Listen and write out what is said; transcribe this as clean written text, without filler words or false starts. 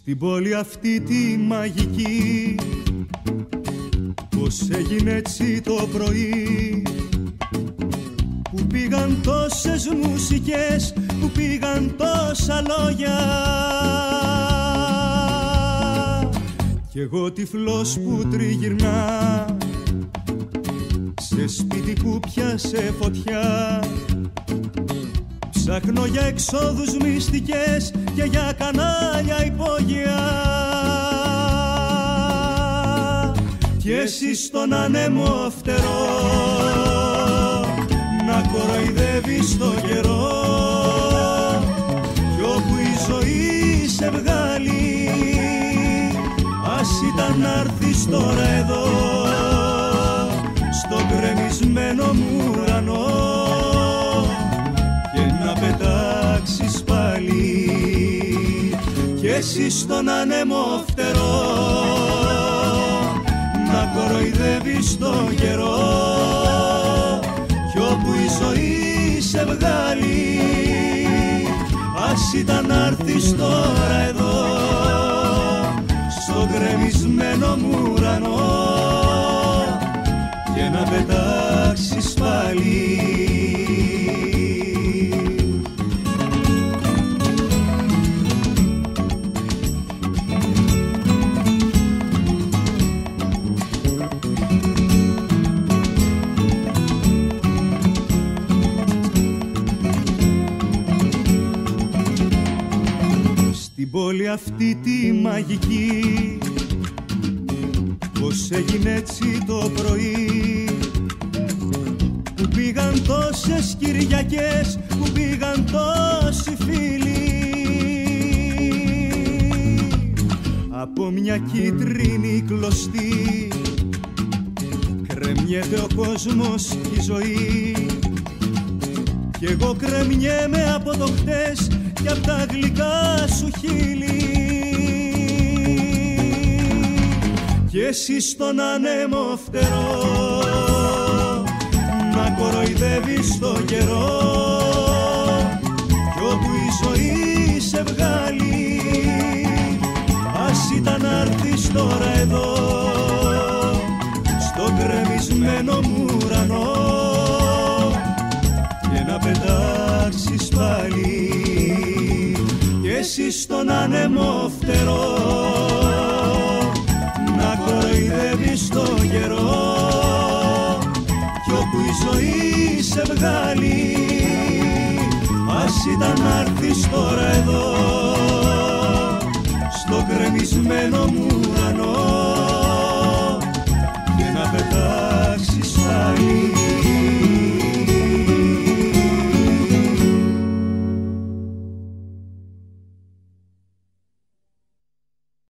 Στην πόλη αυτή τη μαγική, πως έγινε έτσι το πρωί, που πήγαν τόσες μουσικές, που πήγαν τόσα λόγια, κι εγώ τυφλός που τριγυρνά σε σπίτι που πιάσε φωτιά, ψάχνω για εξόδους μυστικές και για κανάλια υπόγεια. Κι εσύ στον ανέμο φτερό να κοροϊδεύεις το καιρό, κι όπου η ζωή σε βγάλει, ας ήταν να έρθεις τώρα εδώ, στον κρεμισμένο μου ουρανό, και να πετάξεις πάλι. Κι εσύ στον ανέμο φτερό να κοροϊδεύεις το καιρό, κι όπου η ζωή σε βγάλει, ας ήταν να έρθεις τώρα εδώ, στον κρεμισμένο μου ουρανό, και να πετάξεις πάλι. Στην πόλη αυτή τη μαγική, πως έγινε έτσι το πρωί, που πήγαν τόσες Κυριακές, που πήγαν τόσοι φίλοι, από μια κίτρινη κλωστή κρεμιέται ο κόσμος και η ζωή, κι εγώ κρεμιέμαι από το χτες κι απ' τα γλυκά σου χείλη. Κι εσύ στον ανέμο φτερό να κοροϊδεύεις το καιρό, κι όπου η ζωή σε βγάλει, ας ήταν να έρθεις τώρα εδώ, στον κρεμισμένο μου ουρανό, και να πετάξεις πάλι. Κι εσύ στον ανέμο φτερό να κοροϊδεύεις το καιρό, κι όπου η ζωή σε βγάλει, ας ήταν να έρθεις τώρα εδώ, στο κρεμισμένο μου ουρανό,